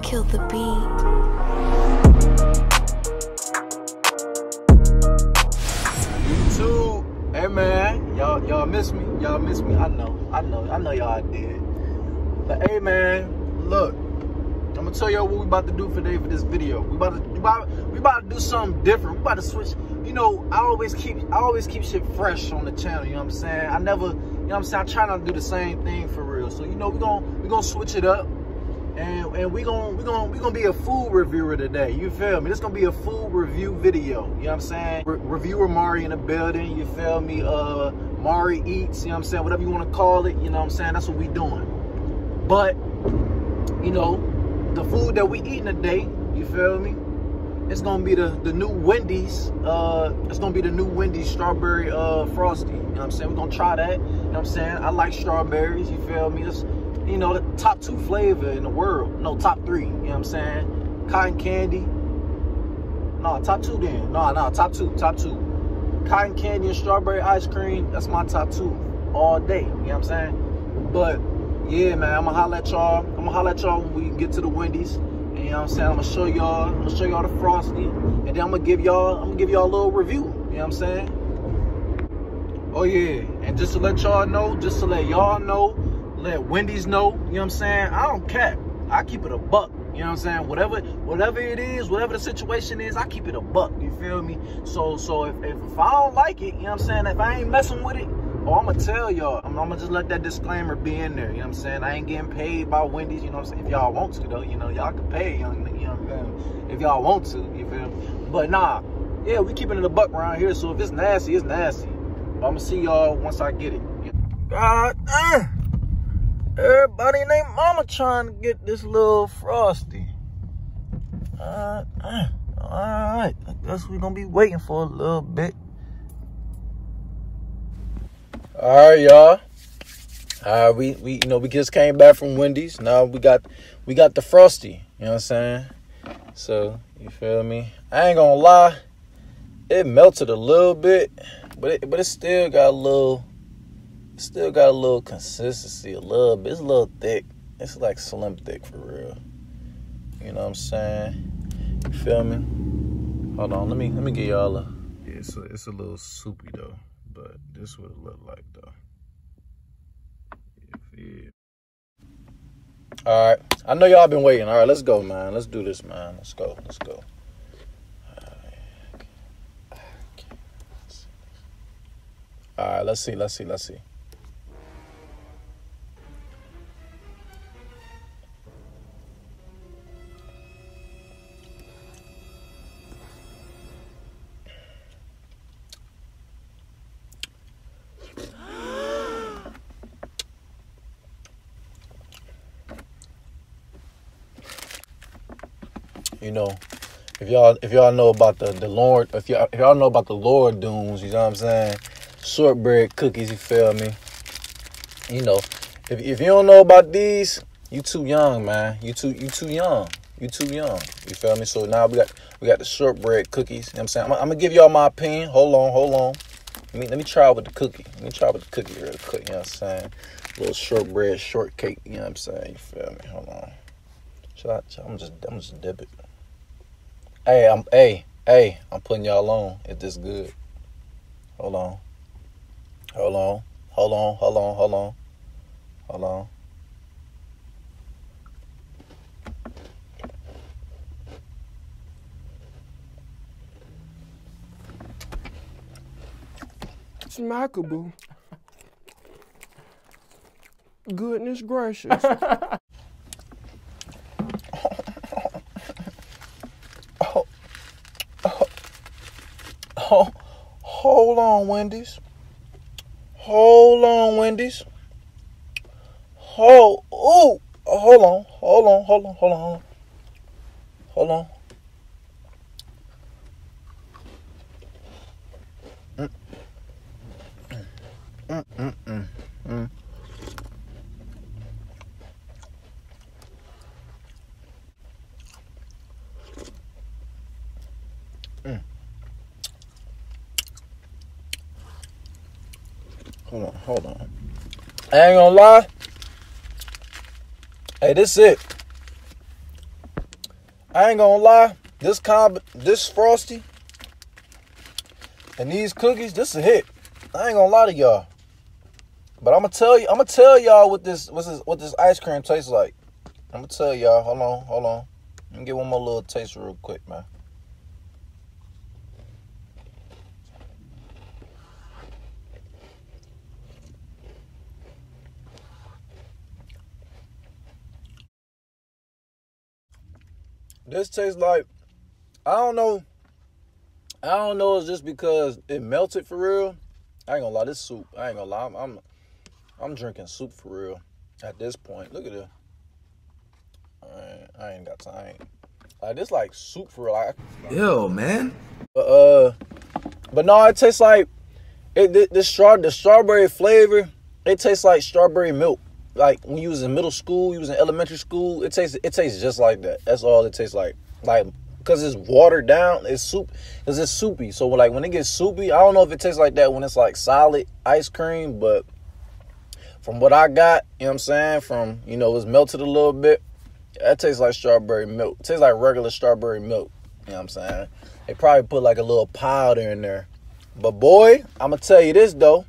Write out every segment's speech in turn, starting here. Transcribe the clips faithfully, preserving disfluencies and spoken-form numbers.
Kill the beat. YouTube, hey man, y'all y'all miss me. Y'all miss me. I know, I know, I know y'all did. But hey man, look, I'm gonna tell y'all what we about to do today for this video. We about to we about, we about to do something different. We about to switch. You know, I always keep I always keep shit fresh on the channel. You know what I'm saying? I never, you know what I'm saying? I try not to do the same thing for real. So you know, we gonna we gonna switch it up. And, and we gonna we gonna we gonna be a food reviewer today. You feel me? This gonna be a food review video. You know what I'm saying? Re reviewer Mari in the building. You feel me? Uh, Mari eats. You know what I'm saying? Whatever you want to call it. You know what I'm saying? That's what we doing. But you know, the food that we eating today. You feel me? It's gonna be the the new Wendy's. Uh, it's gonna be the new Wendy's strawberry uh frosty. You know what I'm saying? We're gonna try that. You know what I'm saying? I like strawberries. You feel me? It's, you know, the top two flavor in the world. No, top three. You know what I'm saying? Cotton candy. No, top two then. No, no, top two. Top two. Cotton candy and strawberry ice cream. That's my top two all day. You know what I'm saying? But, yeah, man, I'm going to holler at y'all. I'm going to holler at y'all when we get to the Wendy's. And, you know what I'm saying? I'm going to show y'all. I'm going to show y'all the frosty. And then I'm going to give y'all, I'm going to give y'all a little review. You know what I'm saying? Oh, yeah. And just to let y'all know, just to let y'all know, let Wendy's know, you know what I'm saying? I don't cap. I keep it a buck. You know what I'm saying? Whatever whatever it is, whatever the situation is, I keep it a buck. You feel me? So so if, if, if I don't like it, you know what I'm saying? If I ain't messing with it, oh, I'm going to tell y'all. I'm, I'm going to just let that disclaimer be in there. You know what I'm saying? I ain't getting paid by Wendy's. You know what I'm saying? If y'all want to, though, you know, y'all can pay. You know what I'm saying? If y'all want to, you feel me? But nah, yeah, we keeping it a buck around here. So if it's nasty, it's nasty. But I'm going to see y'all once I get it. God damn. Everybody and their mama trying to get this little frosty. Uh, uh, all right, I guess we're gonna be waiting for a little bit. All right, y'all. All right, we we you know we just came back from Wendy's. Now we got we got the frosty. You know what I'm saying? So you feel me? I ain't gonna lie, it melted a little bit, but it, but it still got a little. Still got a little consistency, a little bit. It's a little thick. It's like slim thick for real. You know what I'm saying? You feel me? Hold on, let me let me get y'all a. Yeah, it's a, it's a little soupy though, but this is what it look like though. Yeah, yeah. All right, I know y'all been waiting. All right, let's go, man. Let's do this, man. Let's go. Let's go. All right, let's see. Let's see. Let's see. You know, if y'all if y'all know about the the Lord, if y'all if y'all know about the Lord Dunes, you know what I'm saying? Shortbread cookies, you feel me? You know, if if you don't know about these, you too young, man. You too you too young. You too young. You feel me? So now we got we got the shortbread cookies. You know what I'm saying? I'm, I'm gonna give y'all my opinion. Hold on, hold on. Let me let me try with the cookie. Let me try with the cookie real quick. You know what I'm saying? A little shortbread shortcake. You know what I'm saying? You feel me? Hold on. Should I? Should, I'm just I'm just dip it. Hey, I'm hey, hey, I'm putting y'all on if this good. Hold on. Hold on. Hold on. Hold on. Hold on. Hold on. Smackable. Goodness gracious. Oh, hold on, Wendy's. Hold on, Wendy's. Hold, ooh, hold on, hold on, hold on, hold on, hold on. Mm. Mm, mm, mm, mm. Mm. Hold on, hold on. I ain't gonna lie. Hey, this it. I ain't gonna lie. This comb, this Frosty, and these cookies, this a hit. I ain't gonna lie to y'all. But I'm gonna tell you, I'm gonna tell y'all what this, what this, what this ice cream tastes like. I'm gonna tell y'all. Hold on, hold on. Let me get one more little taste real quick, man. This tastes like, I don't know. I don't know. It's just because it melted for real. I ain't gonna lie. This soup. I ain't gonna lie. I'm, I'm, I'm drinking soup for real. At this point, look at this. I ain't, I ain't got time. Like this, like soup for real. Like, Yo, man. But, uh, but no, it tastes like it. The, the straw, the strawberry flavor. It tastes like strawberry milk. Like when you was in middle school, you was in elementary school, it tastes it tastes just like that. That's all it tastes like. Like, cause it's watered down, it's soup, cause it's soupy. So like when it gets soupy, I don't know if it tastes like that when it's like solid ice cream, but from what I got, you know what I'm saying, from, you know, it's melted a little bit, that tastes like strawberry milk. It tastes like regular strawberry milk. You know what I'm saying? They probably put like a little powder in there. But boy, I'm gonna tell you this though.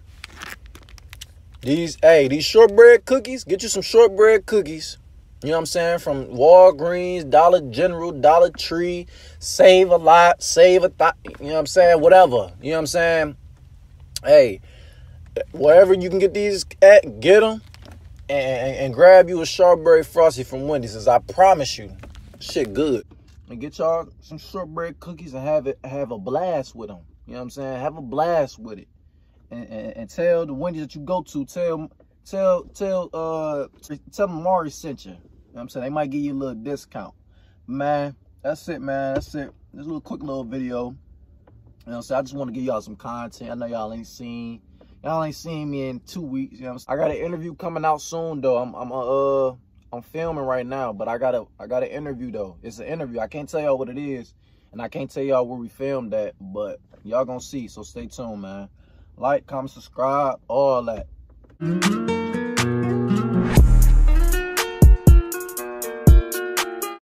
These, hey, these shortbread cookies, get you some shortbread cookies. You know what I'm saying? From Walgreens, Dollar General, Dollar Tree, Save a Lot, Save a Thought, you know what I'm saying? Whatever. You know what I'm saying? Hey, wherever you can get these at, get them. And, and grab you a strawberry frosty from Wendy's. Cause I promise you, shit good. And get y'all some shortbread cookies and have it, have a blast with them. You know what I'm saying? Have a blast with it. And, and, and tell the Wendy's that you go to, tell, tell, tell, uh, tell them Mari sent you. You know what I'm saying? They might give you a little discount. Man, that's it, man. That's it. This little quick little video. You know what I'm saying? I just want to give y'all some content. I know y'all ain't seen, y'all ain't seen me in two weeks. You know what I'm saying? I got an interview coming out soon, though. I'm, I'm, uh, I'm filming right now, but I got a, I got an interview, though. It's an interview. I can't tell y'all what it is, and I can't tell y'all where we filmed at, but y'all gonna see, so stay tuned, man. Like, comment, subscribe, all that.